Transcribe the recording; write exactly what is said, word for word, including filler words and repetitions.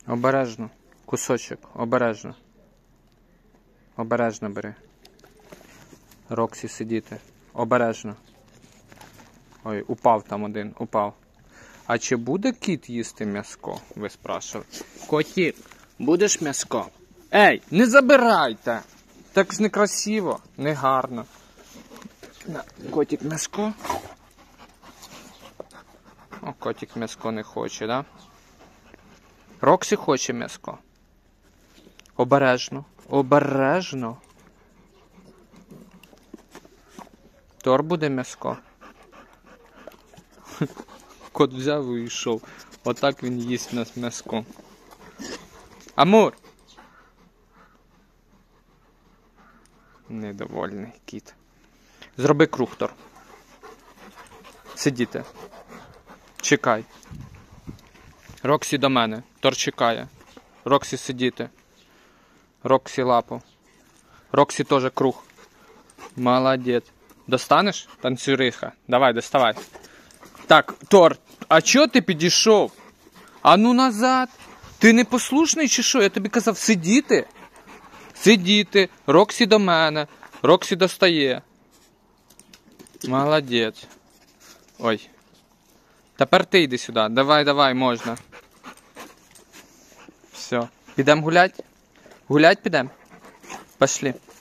Обережно. Кусочок. Обережно. Обережно бери. Роксі сидіти. Обережно. Ой, упав там один. Упав. А чи буде кіт їсти м'яско? Ви спрашували. Котик, будеш м'яско? Ей, не забирайте! Так ж некрасиво, не гарно. На, котик м'яско. О, котик м'яско не хоче, да? Роксі хоче м'яско. Обережно. Обережно. Тор буде м'яско. Кот взяв і йшов. Отак він їсть нас м'яско. Амур! Недовольний кіт. Зроби круг, Тор. Сидіти. Чекай. Роксі до мене. Тор чекає. Роксі сидіти. Роксі лапу. Роксі теж круг. Молодець. Достанеш? Танцюриха. Давай, доставай. Так, Тор, а чого ти підійшов? А ну назад. Ти непослушний чи що? Я тобі казав сидіти. Сидіти. Роксі до мене. Роксі достає. Молодець. Ой. Тепер ти йди сюди. Давай, давай, можна. Все. Підемо гулять? Гулять підемо? Пошли.